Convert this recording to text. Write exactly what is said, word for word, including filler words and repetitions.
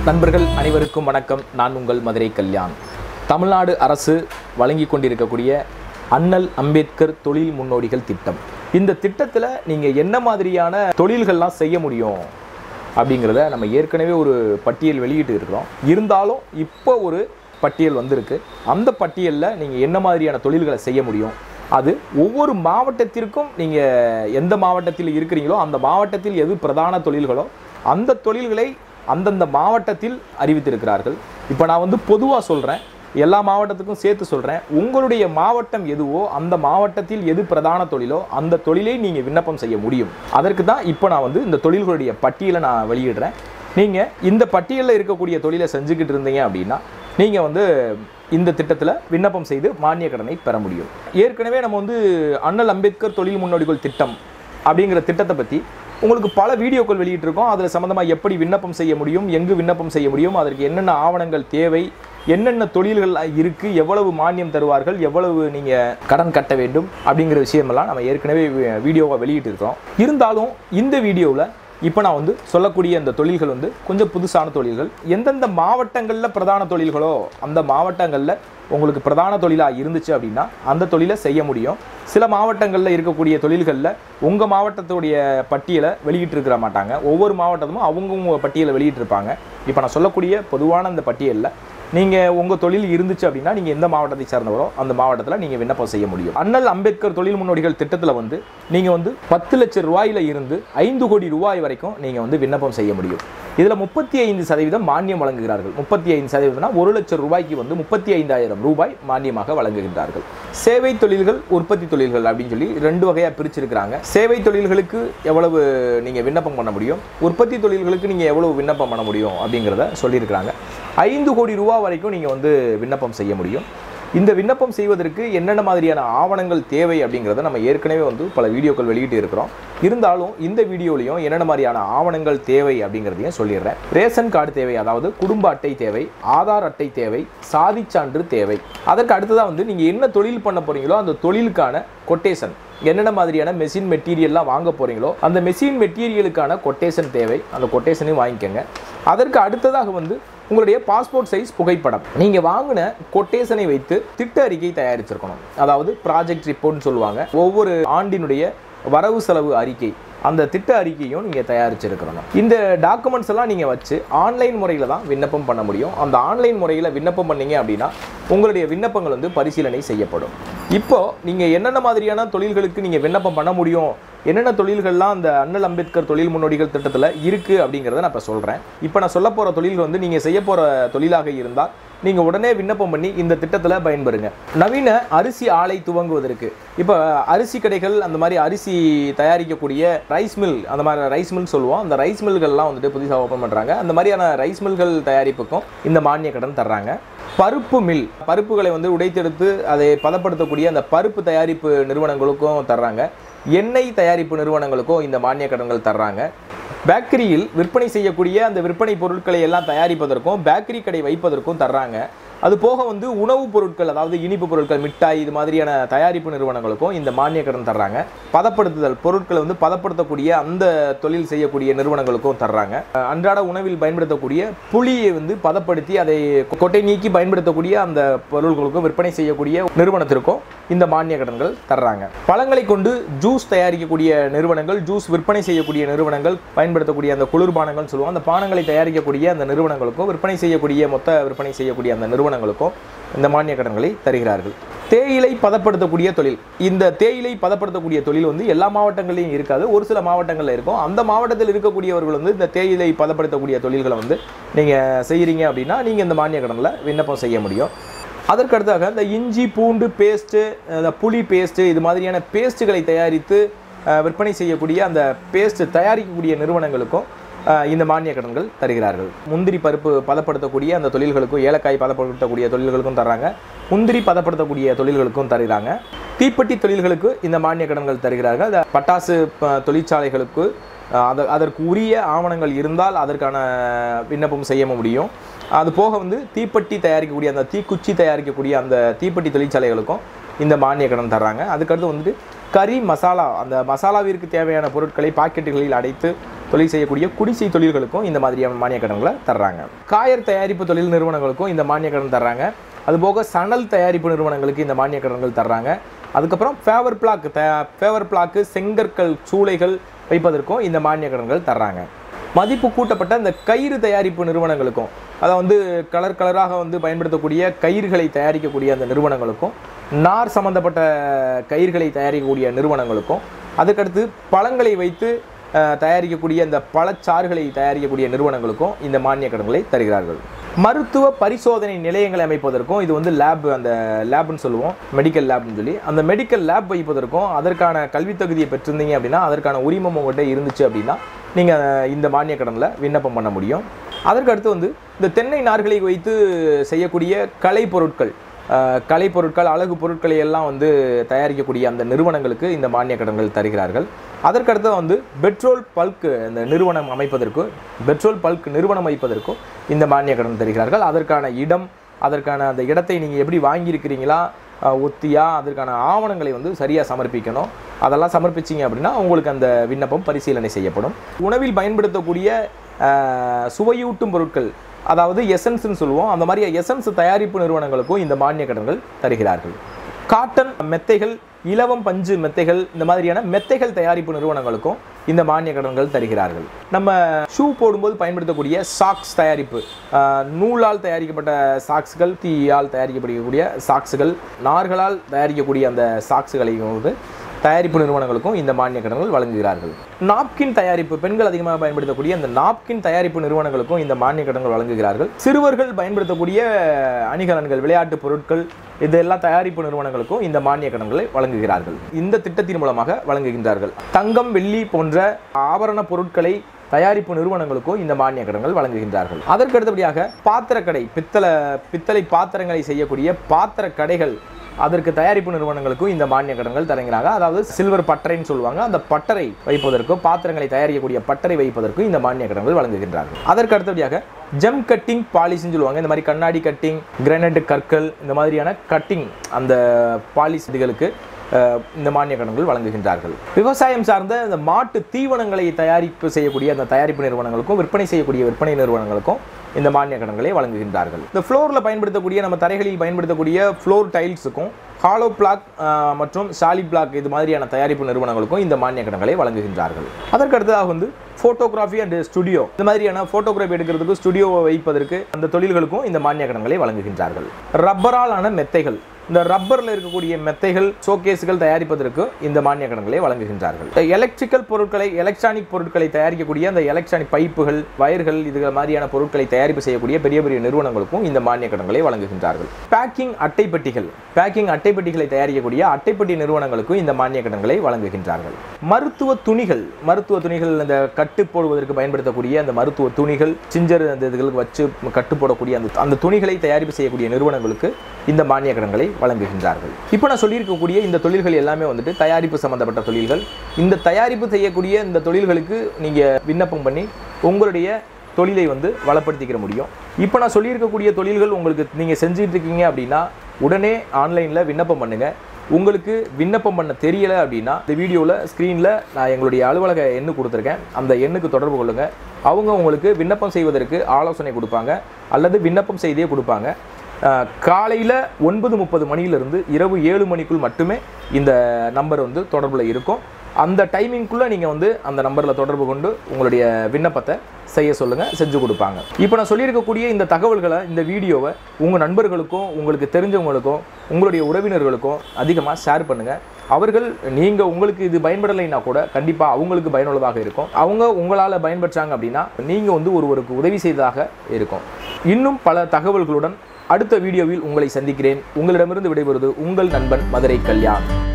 நண்பர்கள் அனைவருக்கும் வணக்கம். நான் உங்கள் மதுரை கல்யாண். தமிழ்நாடு அரசு வழங்கி கொண்டிருக்கக்கூடிய அண்ணல் அம்பேத்கர் தொழில் முன்னோடிகள் திட்டம். இந்த திட்டத்தில் நீங்கள் என்ன மாதிரியான தொழில்கள்லாம் செய்ய முடியும் அப்படிங்கிறத நம்ம ஏற்கனவே ஒரு பட்டியல் வெளியிட்டு இருக்கிறோம். இருந்தாலும் இப்போ ஒரு பட்டியல் வந்திருக்கு. அந்த பட்டியலில் நீங்கள் என்ன மாதிரியான தொழில்களை செய்ய முடியும், அது ஒவ்வொரு மாவட்டத்திற்கும் நீங்கள் எந்த மாவட்டத்தில் இருக்கிறீங்களோ அந்த மாவட்டத்தில் எது பிரதான தொழில்களோ அந்த தொழில்களை அந்தந்த மாவட்டத்தில் அறிவித்திருக்கிறார்கள். இப்போ நான் வந்து பொதுவாக சொல்கிறேன், எல்லா மாவட்டத்துக்கும் சேர்த்து சொல்கிறேன். உங்களுடைய மாவட்டம் எதுவோ அந்த மாவட்டத்தில் எது பிரதான தொழிலோ அந்த தொழிலை நீங்கள் விண்ணப்பம் செய்ய முடியும். அதற்கு தான் இப்போ நான் வந்து இந்த தொழில்களுடைய பட்டியலை நான் வெளியிடுறேன். நீங்கள் இந்த பட்டியலில் இருக்கக்கூடிய தொழிலை செஞ்சுக்கிட்டு இருந்தீங்க அப்படின்னா நீங்கள் வந்து இந்த திட்டத்தில் விண்ணப்பம் செய்து மானிய கடனை பெற முடியும். ஏற்கனவே நம்ம வந்து அண்ணல் அம்பேத்கர் தொழில் முன்னோடிகள் திட்டம் அப்படிங்கிற திட்டத்தை பற்றி உங்களுக்கு பல வீடியோக்கள் வெளியிட்டிருக்கோம். அதில் சம்மந்தமாக எப்படி விண்ணப்பம் செய்ய முடியும், எங்கு விண்ணப்பம் செய்ய முடியும், அதற்கு என்னென்ன ஆவணங்கள் தேவை, என்னென்ன தொழில்கள் இருக்குது, எவ்வளவு மானியம் தருவார்கள், எவ்வளவு நீங்கள் கடன் கட்ட வேண்டும் அப்படிங்கிற விஷயமெல்லாம் நம்ம ஏற்கனவே வீடியோவை வெளியிட்டிருக்கிறோம். இருந்தாலும் இந்த வீடியோவில் இப்போ நான் வந்து சொல்லக்கூடிய அந்த தொழில்கள் வந்து கொஞ்சம் புதுசான தொழில்கள். எந்தெந்த மாவட்டங்களில் பிரதான தொழில்களோ அந்த மாவட்டங்களில் உங்களுக்கு பிரதான தொழிலாக இருந்துச்சு அப்படின்னா அந்த தொழிலை செய்ய முடியும். சில மாவட்டங்களில் இருக்கக்கூடிய தொழில்களில் உங்கள் மாவட்டத்துடைய பட்டியலை வெளியிட்டிருக்கிற மாட்டாங்க. ஒவ்வொரு மாவட்டமும் அவங்கவுங்க பட்டியலை வெளியிட்டிருப்பாங்க. இப்போ நான் சொல்லக்கூடிய பொதுவான அந்த பட்டியலில் நீங்கள் உங்கள் தொழில் இருந்துச்சு அப்படின்னா நீங்கள் எந்த மாவட்டத்தை சார்ந்தவரோ அந்த மாவட்டத்தில் நீங்கள் விண்ணப்பம் செய்ய முடியும். அண்ணல் அம்பேத்கர் தொழில் முன்னோடிகள் திட்டத்தில் வந்து நீங்கள் வந்து பத்து லட்சம் ரூபாயில் இருந்து ஐந்து கோடி ரூபாய் வரைக்கும் நீங்கள் வந்து விண்ணப்பம் செய்ய முடியும். இதில் முப்பத்தி ஐந்து சதவீதம் மானியம் வழங்குகிறார்கள். முப்பத்தி ஐந்து சதவீதம்னா ஒரு லட்சம் ரூபாய்க்கு வந்து முப்பத்தி ஐந்தாயிரம் ரூபாய் மானியமாக வழங்குகின்றார்கள். சேவை தொழில்கள், உற்பத்தி தொழில்கள் அப்படின்னு சொல்லி ரெண்டு வகையாக பிரிச்சிருக்கிறாங்க. சேவை தொழில்களுக்கு எவ்வளவு நீங்கள் விண்ணப்பம் பண்ண முடியும், உற்பத்தி தொழில்களுக்கு நீங்கள் எவ்வளவு விண்ணப்பம் பண்ண முடியும் அப்படிங்கிறத சொல்லியிருக்கிறாங்க. ஐந்து கோடி ரூபா வரைக்கும் நீங்கள் வந்து விண்ணப்பம் செய்ய முடியும். இந்த விண்ணப்பம் செய்வதற்கு என்னென்ன மாதிரியான ஆவணங்கள் தேவை அப்படிங்கிறத நம்ம ஏற்கனவே வந்து பல வீடியோக்கள் வெளியிட்டு இருக்கிறோம். இருந்தாலும் இந்த வீடியோலையும் என்னென்ன மாதிரியான ஆவணங்கள் தேவை அப்படிங்கிறதையும் சொல்லிடுறேன். ரேஷன் கார்டு தேவை, அதாவது குடும்ப அட்டை தேவை, ஆதார் அட்டை தேவை, சாதி சான்று தேவை. அதற்கு அடுத்ததாக வந்து நீங்கள் என்ன தொழில் பண்ண போகிறீங்களோ அந்த தொழிலுக்கான கொட்டேஷன், என்னென்ன மாதிரியான மெஷின் மெட்டீரியல்லாம் வாங்க போகிறீங்களோ அந்த மெஷின் மெட்டீரியலுக்கான கொட்டேஷன் தேவை. அந்த கொட்டேஷனையும் வாங்கிக்கோங்க. அதற்கு அடுத்ததாக வந்து உங்களுடைய பாஸ்போர்ட் சைஸ் புகைப்படம், நீங்கள் வாங்கின கொட்டேஷனை வைத்து திட்ட அறிக்கை தயாரிச்சிருக்கணும். அதாவது ப்ராஜெக்ட் ரிப்போர்ட்னு சொல்லுவாங்க. ஒவ்வொரு ஆண்டினுடைய வரவு செலவு அறிக்கை, அந்த திட்ட அறிக்கையும் நீங்கள் தயாரிச்சிருக்கணும். இந்த டாக்குமெண்ட்ஸ் எல்லாம் நீங்கள் வச்சு ஆன்லைன் முறையில் தான் விண்ணப்பம் பண்ண முடியும். அந்த ஆன்லைன் முறையில் விண்ணப்பம் பண்ணீங்க அப்படின்னா உங்களுடைய விண்ணப்பங்கள் வந்து பரிசீலனை செய்யப்படும். இப்போ நீங்கள் என்னென்ன மாதிரியான தொழில்களுக்கு நீங்கள் விண்ணப்பம் பண்ண முடியும், என்னென்ன தொழில்கள்லாம் அந்த அண்ணல் அம்பேத்கர் தொழில் முன்னோடிகள் திட்டத்தில் இருக்குது அப்படிங்கிறத நான் இப்போ சொல்கிறேன். இப்போ நான் சொல்ல போகிற தொழில்கள் வந்து நீங்கள் செய்ய போகிற தொழிலாக இருந்தால் நீங்கள் உடனே விண்ணப்பம் பண்ணி இந்த திட்டத்தில் பயன்பெறுங்க. நவீன அரிசி ஆலை துவங்குவதற்கு, இப்போ அரிசி கடைகள், அந்த மாதிரி அரிசி தயாரிக்கக்கூடிய ரைஸ் மில், அந்த மாதிரி ரைஸ் மில் சொல்லுவோம், அந்த ரைஸ் மில்கள்லாம் வந்துட்டு புதுசாக ஓப்பன் பண்ணுறாங்க. அந்த மாதிரியான ரைஸ் மில்கள் தயாரிப்புக்கும் இந்த மானிய கடன் தர்றாங்க. பருப்பு மில், பருப்புகளை வந்து உடைத்தெடுத்து அதை பதப்படுத்தக்கூடிய அந்த பருப்பு தயாரிப்பு நிறுவனங்களுக்கும் தர்றாங்க. எண்ணெய் தயாரிப்பு நிறுவனங்களுக்கும் இந்த மானிய கடன்கள் தர்றாங்க. பேக்கரியில் விற்பனை செய்யக்கூடிய அந்த விற்பனை பொருட்களை எல்லாம் தயாரிப்பதற்கும் பேக்கரி கடை வைப்பதற்கும் தர்றாங்க. அது போக வந்து உணவுப் பொருட்கள், அதாவது இனிப்பு பொருட்கள், மிட்டாய், இது மாதிரியான தயாரிப்பு நிறுவனங்களுக்கும் இந்த மானிய கடன் தர்றாங்க. பதப்படுத்துதல், பொருட்களை வந்து பதப்படுத்தக்கூடிய அந்த தொழில் செய்யக்கூடிய நிறுவனங்களுக்கும் தர்றாங்க. அன்றாட உணவில் பயன்படுத்தக்கூடிய புளியை வந்து பதப்படுத்தி அதை கொட்டை நீக்கி பயன்படுத்தக்கூடிய அந்த பொருட்களுக்கும் விற்பனை செய்யக்கூடிய நிறுவனத்திற்கும் இந்த மானிய கடன்கள் தர்றாங்க. பழங்களை கொண்டு ஜூஸ் தயாரிக்கக்கூடிய நிறுவனங்கள், ஜூஸ் விற்பனை செய்யக்கூடிய நிறுவனங்கள், பயன்படுத்தக்கூடிய அந்த குளிர்பானங்கள் சொல்லுவோம், அந்த பானங்களை தயாரிக்கக்கூடிய அந்த நிறுவனங்களுக்கும் விற்பனை செய்யக்கூடிய மொத்த விற்பனை செய்யக்கூடிய அந்த நிறுவனங்களுக்கும் இந்த மானிய கடன்களை தருகிறார்கள். தேயிலை பதப்படுத்தக்கூடிய தொழில், இந்த தேயிலை பதப்படுத்தக்கூடிய தொழில் வந்து எல்லா மாவட்டங்களிலும் இருக்காது, ஒரு சில மாவட்டங்களில் இருக்கும். அந்த மாவட்டத்தில் இருக்கக்கூடியவர்கள் வந்து இந்த தேயிலை பதப்படுத்தக்கூடிய தொழில்களை வந்து நீங்கள் செய்கிறீங்க அப்படின்னா நீங்கள் இந்த மானிய கடனில் விண்ணப்பம் செய்ய முடியும். அதற்கு அடுத்தாக இந்த இஞ்சி பூண்டு பேஸ்ட்டு, இந்த புளி பேஸ்ட்டு, இது மாதிரியான பேஸ்ட்டுகளை தயாரித்து விற்பனை செய்யக்கூடிய அந்த பேஸ்ட் தயாரிக்கக்கூடிய நிறுவனங்களுக்கும் இந்த மானிய கடன்கள் தருகிறார்கள். முந்திரி பருப்பு பதப்படுத்தக்கூடிய அந்த தொழில்களுக்கும், ஏலக்காய் பதப்படுத்தக்கூடிய தொழில்களுக்கும் தர்றாங்க. முந்திரி பதப்படுத்தக்கூடிய தொழில்களுக்கும் தருகிறாங்க. தீப்பெட்டி தொழில்களுக்கு இந்த மானிய கடன்கள் தருகிறார்கள். பட்டாசு தொழிற்சாலைகளுக்கு அது அதற்கு உரிய ஆவணங்கள் இருந்தால் அதற்கான விண்ணப்பம் செய்ய முடியும். அது போக வந்து தீப்பெட்டி தயாரிக்கக்கூடிய அந்த தீக்குச்சி தயாரிக்கக்கூடிய அந்த தீப்பெட்டி தொழிற்சாலைகளுக்கும் இந்த மானிய கடன் தர்றாங்க. அதுக்கடுத்து வந்துட்டு கறி மசாலா, அந்த மசாலாவிற்கு தேவையான பொருட்களை பாக்கெட்டுகளில் அடைத்து தொழில் செய்யக்கூடிய குடிசை தொழில்களுக்கும் இந்த மாதிரியான மானிய கடன்களை தர்றாங்க. காயர் தயாரிப்பு தொழில் நிறுவனங்களுக்கும் இந்த மானிய கடன் தர்றாங்க. அதுபோக சணல் தயாரிப்பு நிறுவனங்களுக்கு இந்த மானிய கடன்கள் தர்றாங்க. அதுக்கப்புறம் paver block the paver block செங்கற்கள் சூளைகள் வைப்பதற்கும் இந்த மானிய கடன்கள் தர்றாங்க. மதிப்பு கூட்டப்பட்ட இந்த கயிறு தயாரிப்பு நிறுவனங்களுக்கும், அதை வந்து கலர் கலராக வந்து பயன்படுத்தக்கூடிய கயிறுகளை தயாரிக்கக்கூடிய அந்த நிறுவனங்களுக்கும், நார் சம்பந்தப்பட்ட கயிறுகளை தயாரிக்கக்கூடிய நிறுவனங்களுக்கும், அதுக்கடுத்து பழங்களை வைத்து தயாரிக்கக்கூடிய அந்த பழச்சாறுகளை தயாரிக்கக்கூடிய நிறுவனங்களுக்கும் இந்த மானிய கடன்களை தருகிறார்கள். மருத்துவ பரிசோதனை நிலையங்களை அமைப்பதற்கும், இது வந்து லேப், அந்த லேப்னு சொல்லுவோம், மெடிக்கல் லேப்னு சொல்லி, அந்த மெடிக்கல் லேப் வைப்பதற்கும் அதற்கான கல்வி தகுதியை பெற்றிருந்தீங்க அப்படின்னா, அதற்கான உரிமம் உங்கள்கிட்ட இருந்துச்சு அப்படின்னா நீங்கள் இந்த மானிய கடனில் விண்ணப்பம் பண்ண முடியும். அதற்கடுத்து வந்து இந்த தென்னை நார்களை வைத்து செய்யக்கூடிய கலை பொருட்கள், கலை பொருட்கள் அழகு பொருட்களை எல்லாம் வந்து தயாரிக்கக்கூடிய அந்த நிறுவனங்களுக்கு இந்த மானிய கடன்கள் தருகிறார்கள். அதற்கடுத்து வந்து பெட்ரோல் பல்க் இந்த நிறுவனம் அமைப்பதற்கு பெட்ரோல் பல்க் நிறுவனம் அமைப்பதற்கும் இந்த மானிய கடன் தருகிறார்கள். அதற்கான இடம், அதற்கான அந்த இடத்தை நீங்கள் எப்படி வாங்கியிருக்கிறீங்களா, ஒத்தியா, அதற்கான ஆவணங்களை வந்து சரியாக சமர்ப்பிக்கணும். அதெல்லாம் சமர்ப்பிச்சிங்க அப்படின்னா உங்களுக்கு அந்த விண்ணப்பம் பரிசீலனை செய்யப்படும். உணவில் பயன்படுத்தக்கூடிய சுவையூட்டும் பொருட்கள், அதாவது எசன்ஸ்ன்னு சொல்லுவோம், அந்த மாதிரி எசன்ஸ் தயாரிப்பு நிறுவனங்களுக்கும் இந்த மானிய கடன்கள் தருகிறார்கள். காட்டன் மெத்தைகள், இலவம் பஞ்சு மெத்தைகள், இந்த மாதிரியான மெத்தைகள் தயாரிப்பு நிறுவனங்களுக்கும் இந்த மானிய கடன்கள் தருகிறார்கள். நம்ம ஷூ போடும்போது பயன்படுத்தக்கூடிய சாக்ஸ் தயாரிப்பு, நூலால் தயாரிக்கப்பட்ட சாக்ஸ்கள், தீயால் தயாரிக்கப்படக்கூடிய சாக்ஸுகள், நார்களால் தயாரிக்கக்கூடிய அந்த சாக்ஸுகளையும் வந்து தயாரிப்பு நிறுவனங்களுக்கும் இந்த மானிய கடன்கள் வழங்குகிறார்கள். நாப்கின் தயாரிப்பு, பெண்கள் அதிகமாக பயன்படுத்தக்கூடிய அந்த நாப்கின் தயாரிப்பு நிறுவனங்களுக்கும் இந்த மானிய கடன்கள் வழங்குகிறார்கள். சிறுவர்கள் பயன்படுத்தக்கூடிய அணிகலன்கள், விளையாட்டு பொருட்கள், இதெல்லாம் தயாரிப்பு நிறுவனங்களுக்கும் இந்த மானிய கடன்களை வழங்குகிறார்கள். இந்த திட்டத்தின் மூலமாக வழங்குகின்றார்கள். தங்கம், வெள்ளி போன்ற ஆபரண பொருட்களை தயாரிப்பு நிறுவனங்களுக்கும் இந்த மானிய கடன்கள் வழங்குகின்றார்கள். அதற்கு அடுத்தபடியாக பாத்திரக்கடை, பித்தளை பித்தளை பாத்திரங்களை செய்யக்கூடிய பாத்திர கடைகள், அதற்கு தயாரிப்பு நிறுவனங்களுக்கும் இந்த மானிய கடன்கள் தருகிறாங்க. அதாவது சில்வர் பட்டறைன்னு சொல்லுவாங்க, அந்த பட்டறை வைப்பதற்கும் பாத்திரங்களை தயாரிக்கக்கூடிய பட்டறை வைப்பதற்கும் இந்த மானிய கடன்கள் வழங்குகின்றார்கள். அதற்கு அடுத்தபடியாக ஜெம் கட்டிங் பாலிஷ்னு சொல்லுவாங்க. இந்த மாதிரி கண்ணாடி கட்டிங், கிரானைட் கற்கள், இந்த மாதிரியான கட்டிங் அந்த பாலிஷ் இதுகளுக்கு இந்த மானிய கடன்கள் வழங்குகின்றார்கள். விவசாயம் சார்ந்த இந்த மாட்டு தீவனங்களை தயாரிப்பு செய்யக்கூடிய அந்த தயாரிப்பு நிறுவனங்களுக்கும், விற்பனை செய்யக்கூடிய விற்பனை நிறுவனங்களுக்கும் இந்த மானிய கடன்களை வழங்குகின்றார்கள். இந்த ஃப்ளோரில் பயன்படுத்தக்கூடிய, நம்ம தரைகளில் பயன்படுத்தக்கூடிய ஃப்ளோர் டைல்ஸுக்கும், ஹாலோ பிளாக் மற்றும் சாலி பிளாக் இது மாதிரியான தயாரிப்பு நிறுவனங்களுக்கும் இந்த மானிய கடன்களை வழங்குகின்றார்கள். அதற்கு அடுத்ததாக வந்து ஃபோட்டோகிராஃபி அண்ட் ஸ்டுடியோ, இந்த மாதிரியான ஃபோட்டோகிராஃபி எடுக்கிறதுக்கு, ஸ்டுடியோவை வைப்பதற்கு அந்த தொழில்களுக்கும் இந்த மானிய கடன்களை வழங்குகின்றார்கள். ரப்பரால் ஆன மெத்தைகள், இந்த ரப்பரில் இருக்கக்கூடிய மெத்தைகள், ஷோகேஸுகள் தயாரிப்பதற்கு இந்த மானிய கடன்களை வழங்குகின்றார்கள். எலக்ட்ரிக்கல் பொருட்களை, எலக்ட்ரானிக் பொருட்களை தயாரிக்கக்கூடிய அந்த எலக்ட்ரானிக் பைப்புகள், வயர்கள், இது மாதிரியான பொருட்களை தயாரிப்பு செய்யக்கூடிய பெரிய பெரிய நிறுவனங்களுக்கும் இந்த மானிய கடன்களை வழங்குகின்றார்கள். பேக்கிங் அட்டைப்பெட்டிகள், பேக்கிங் அட்டைப்பெட்டிகளை தயாரிக்கக்கூடிய அட்டைப்பெட்டி நிறுவனங்களுக்கும் இந்த மானிய கடன்களை வழங்குகின்றார்கள். மருத்துவ துணிகள், மருத்துவ துணிகள் இந்த கட்டு போடுவதற்கு பயன்படுத்தக்கூடிய அந்த மருத்துவ துணிகள், சிஞ்சர் அந்த இதுகளுக்கு வச்சு கட்டு போடக்கூடிய அந்த அந்த துணிகளை தயாரிப்பு செய்யக்கூடிய நிறுவனங்களுக்கு இந்த மானிய கடன்களை வழங்குகின்றார்கள். இப்போ நான் சொல்லியிருக்கக்கூடிய இந்த தொழில்கள் எல்லாமே வந்துட்டு தயாரிப்பு சம்பந்தப்பட்ட தொழில்கள். இந்த தயாரிப்பு செய்யக்கூடிய இந்த தொழில்களுக்கு நீங்கள் விண்ணப்பம் பண்ணி உங்களுடைய தொழிலை வந்து வளப்படுத்திக்கிற முடியும். இப்போ நான் சொல்லியிருக்கக்கூடிய தொழில்கள் உங்களுக்கு நீங்கள் செஞ்சுட்டு இருக்கீங்க அப்படின்னா உடனே ஆன்லைனில் விண்ணப்பம் பண்ணுங்கள். உங்களுக்கு விண்ணப்பம் பண்ண தெரியலை அப்படின்னா இந்த வீடியோவில் ஸ்க்ரீனில் நான் எங்களுடைய அலுவலக எண்ணு கொடுத்துருக்கேன், அந்த எண்ணுக்கு தொடர்பு கொள்ளுங்கள். அவங்க உங்களுக்கு விண்ணப்பம் செய்வதற்கு ஆலோசனை கொடுப்பாங்க அல்லது விண்ணப்பம் செய்தே கொடுப்பாங்க. காலையில் ஒன்பது முப்பது மணியிலிருந்து இரவு ஏழு மணிக்குள் மட்டுமே இந்த நம்பர் வந்து தொடர்பில் இருக்கும். அந்த டைமிங்குள்ளே நீங்கள் வந்து அந்த நம்பரில் தொடர்பு கொண்டு உங்களுடைய விண்ணப்பத்தை செய்ய சொல்லுங்கள், செஞ்சு கொடுப்பாங்க. இப்போ நான் சொல்லியிருக்கக்கூடிய இந்த தகவல்களை, இந்த வீடியோவை உங்கள் நண்பர்களுக்கும், உங்களுக்கு தெரிஞ்சவங்களுக்கும், உங்களுடைய உறவினர்களுக்கும் அதிகமாக ஷேர் பண்ணுங்கள். அவர்கள் நீங்கள் உங்களுக்கு இது பயன்படலைன்னா கூட கண்டிப்பாக அவங்களுக்கு பயனுள்ளதாக இருக்கும். அவங்க உங்களால் பயன்பெற்றாங்க அப்படின்னா நீங்கள் வந்து ஒருவருக்கு உதவி செய்ததாக இருக்கும். இன்னும் பல தகவல்களுடன் அடுத்த வீடியோவில் உங்களை சந்திக்கிறேன். உங்களிடமிருந்து விடைபெறுவது உங்கள் நண்பன் மதுரை கல்யாண்.